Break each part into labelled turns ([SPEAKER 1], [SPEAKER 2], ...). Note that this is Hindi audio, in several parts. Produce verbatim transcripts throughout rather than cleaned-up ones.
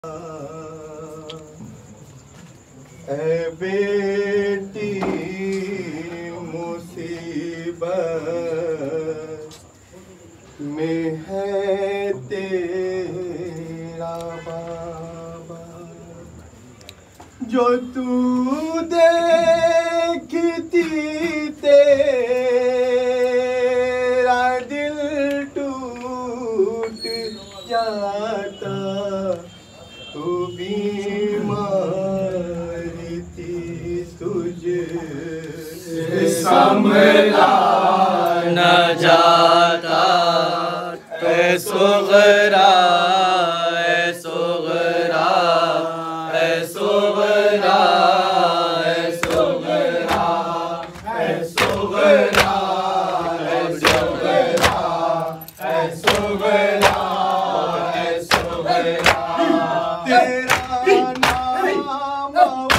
[SPEAKER 1] ऐ बेटी मुसीबत में है तेरा बाबा, जो तू देखती तेरा दिल टूट जाता। तू बीमारी थी तुझे
[SPEAKER 2] संभला न जाता। ऐ सुगरा ऐ सुगरा ऐ सुगरा ऐ सुगरा ऐ सुगरा ऐ सुगरा ऐ सुगरा ऐ सुगरा।
[SPEAKER 1] तेरा नाम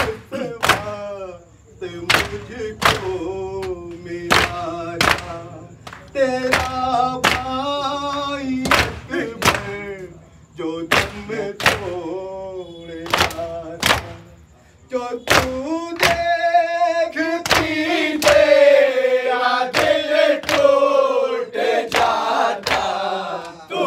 [SPEAKER 1] वक्त मुझको मिला था। तेरा भाई अकबर जो दम तोड़ता था। जो तू देखती तेरा दिल टूट जाता।
[SPEAKER 2] तू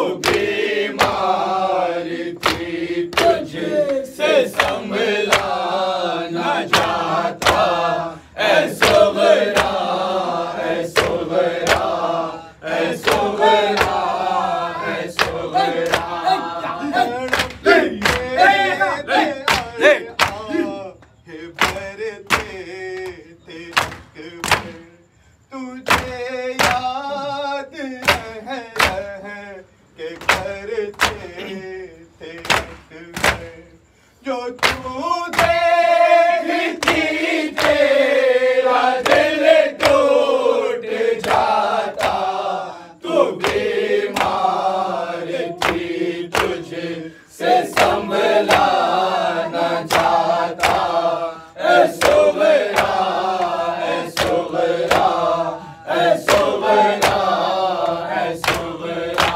[SPEAKER 2] बीमार थी तुझसे संभला न जाता। ऐ सुगरा ऐ सुगरा ऐ सुगरा ऐ सुगरा।
[SPEAKER 1] तुझे याद है के करते थे जो तू
[SPEAKER 2] देखती तेरा दिल टूट जाता। तू बीमार थी तुझसे संभला न जाता। ऐ सुगरा ऐ सुगरा ऐ सुगरा ऐ सुगरा।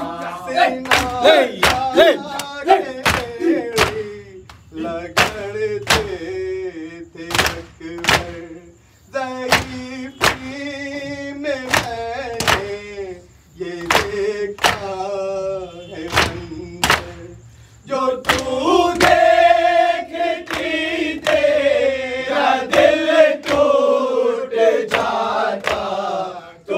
[SPEAKER 1] लगड़ते थे अकबर ज़ईफ़ी में मैंने ये देखा है मंज़र। जो तू
[SPEAKER 2] देखती तेरा दिल टूट जाता। तू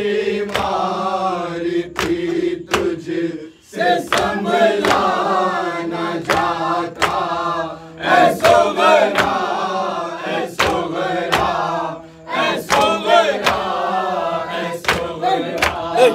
[SPEAKER 2] बीमार थी तुझसे संभला न जाता। ऐ सुगरा ऐ सुगरा ऐ सुगरा ऐ सुगरा।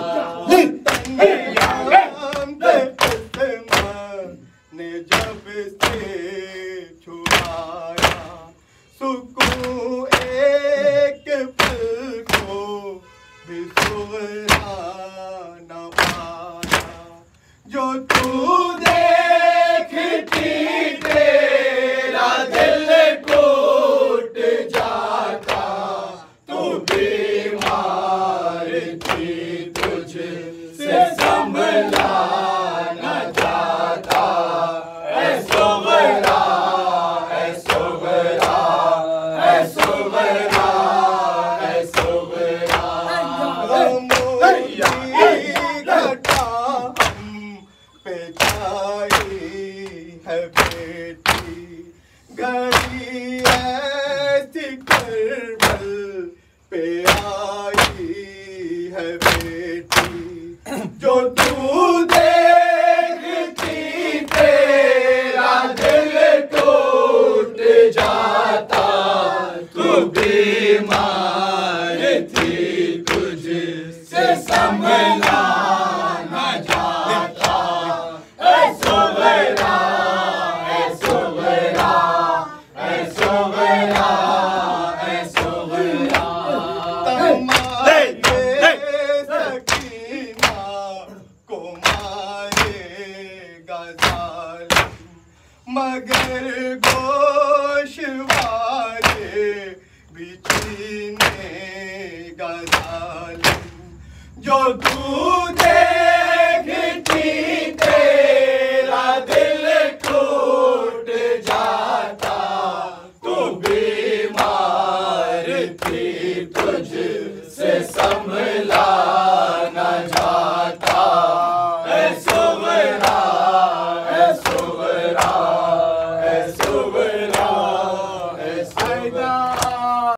[SPEAKER 1] ने जब से छुड़ाया सुकून एक पल को भी सुगरा न पाया। जो तू
[SPEAKER 2] देखती तेरा दिल टूट जाता। तू बीमार थी तुझसे संभला न जाता। ऐ सुगरा ऐ सुगरा ऐ सुगरा ऐ सुगरा।
[SPEAKER 1] घटा हम पे छाई है बेटी। घड़ी ऐसी करबल पे आई है बेटी। जो तू
[SPEAKER 2] देखती तेरा दिल टूट जाता। तू बीमार थी तुझसे संभला न जाता। ऐ सुगरा ऐ सुगरा ऐ सुगरा ऐ सुगरा।
[SPEAKER 1] सकीना को मारेगा जालिम मगर गोश वाले भी छीनेगा जालिम। जो तू